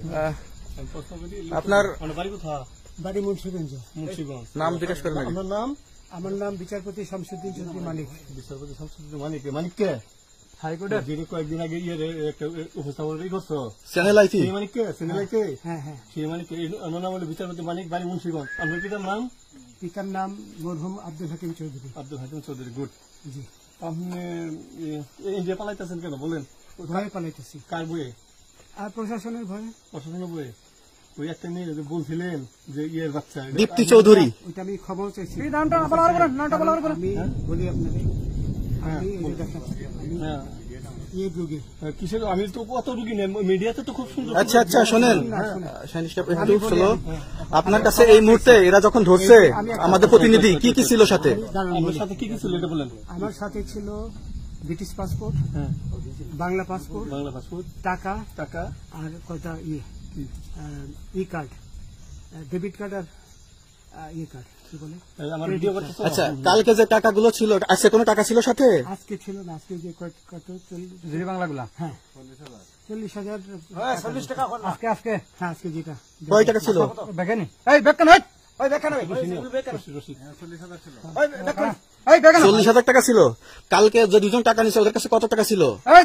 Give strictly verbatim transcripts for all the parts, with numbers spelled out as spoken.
আপনার বাড়ি মুন্সিগঞ্জ। নাম জিজ্ঞেস করেন। আমার নাম আমার নাম বিচারপতি শামসুদ্দিন চৌধুরী মানিক। বিচারপতি শামসুদ্দিন মানিক মানিক কে হাইকোর্টের যিনি কয়েকদিন আগে ইয়ে একটা উপস্থাপন করছো চ্যানেল আইটি মানিক কে চ্যানেল আইটি। হ্যাঁ হ্যাঁ সেই মানিক আমার নাম হলো বিচারপতি মানিক, বাড়ি মুন্সিগঞ্জ। আপনার পিতার নাম? পিতার নাম মরহুম আব্দুল হাকিম চৌধুরী। আব্দুল হাকিম চৌধুরী, গুড। জি। আপনি ইন্ডিয়া পালাইতেছেন কেন বলেন? ভয়ে পালাইতেছি। কার বইয়ে? আর প্রশাসনের ভয়ে। প্রশাসনের বইয়ে? ওই একটা মেয়ে বলছিলেন যে ইয়ের বাচ্চা দীপ্তি চৌধুরী, ওইটা আমি খবর চাইছি। নামটা বলার পরে নামটা বলার পরে আমি বলি আপনাকে, আমি এই দেখাচ্ছি ইয়ে রোগী কিসের, আমি তো কত রুগী নেই মিডিয়াতে তো খুব সুন্দর। আচ্ছা আচ্ছা শোনেন, একটু শোনো। আপনার কাছে এই মুহূর্তে এরা যখন ধরছে আমাদের প্রতিনিধি, কি কি ছিল সাথে? আমার সাথে কি কি ছিল এটা বলেন। আমার সাথে ছিল British passport, Bangla passport, Bangla passport, টাকা টাকা আর কয়টা ইয়ে ই কার্ড, ডেবিট কার্ড আর ইয়ে কার্ড কি বলে। আচ্ছা, কালকে যে টাকাগুলো ছিল, আজকে কোনো টাকা ছিল সাথে? আজকে ছিল না, আজকে যে কত জি বাংলাগুলা, হ্যাঁ চল্লিশ হাজার চল্লিশ টাকা আজকে আজকে হ্যাঁ আজকে যেটা কয় টাকা ছিল? দেখেনি এই বেকান ওই বেকান চল্লিশ হাজার টাকা ছিল। কালকে যে দুজন টাকা নিছে ওদের কাছে কত টাকা ছিল?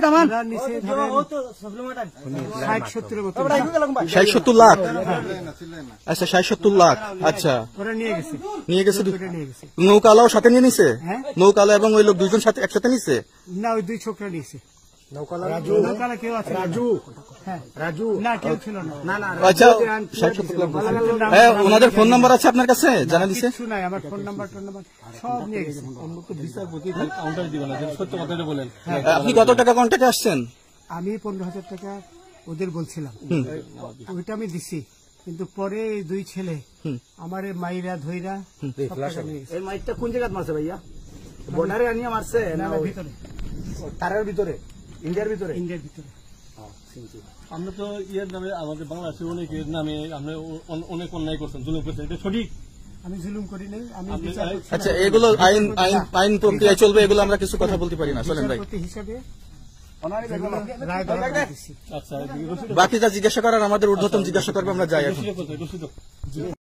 ষাট সত্তর ষাট সত্তর লাখ। আচ্ছা ষাট সত্তর লাখ। আচ্ছা ওরা নিয়ে গেছে নিয়ে গেছে নিয়ে গেছে নৌকালাও সাথে নিয়ে নিছে? নৌকালা এবং ওই লোক দুইজন সাথে একসাথে নিছে? না, ওই দুই ছোকরা নিয়েছে। নৌকালা কেউ আছে? রাজু রাজু না, কেউ ছিল না। আচ্ছা, ওনাদের ফোন নাম্বার আছে আপনার কাছে? জানা দিছে? কিছু নাই, আমার ফোন নাম্বার টোন নাম্বার সব নিয়ে গেছে। বিচারপতি কাউন্টার দিবেন না, সত্য কথাটা বলেন। আপনি কত টাকা কন্ট্যাক্টে আসছেন? আমি পনেরো হাজার টাকা ওদের বলছিলাম, ওইটা আমি দিছি, কিন্তু পরে এই দুই ছেলে আমার মাইরা ধইরা এই মাইকটা কোন জায়গায় মারছে ভাইয়া? বর্ডারে আনিয়ে মারছে না ভিতরে? তারের ভিতরে, ইন্ডিয়ার ভিতরে? ইন্ডিয়ার ভিতরে। আমরা তো ইয়ের নামে আমাদের বাংলাদেশের অনেকের নামে আমরা অনেক অন্যায় করছেন, জুলুম করছেন, এটা সঠিক? আমি জুলুম করি নাই। আমি আচ্ছা, এগুলো আইন আইন আইন প্রক্রিয়া চলবে, এগুলো আমরা কিছু কথা বলতে পারি না। চলেন ভাই, হিসাবে বাকি যা জিজ্ঞাসা করার আমাদের ঊর্ধ্বতন জিজ্ঞাসা করবে, আমরা যাই এখন।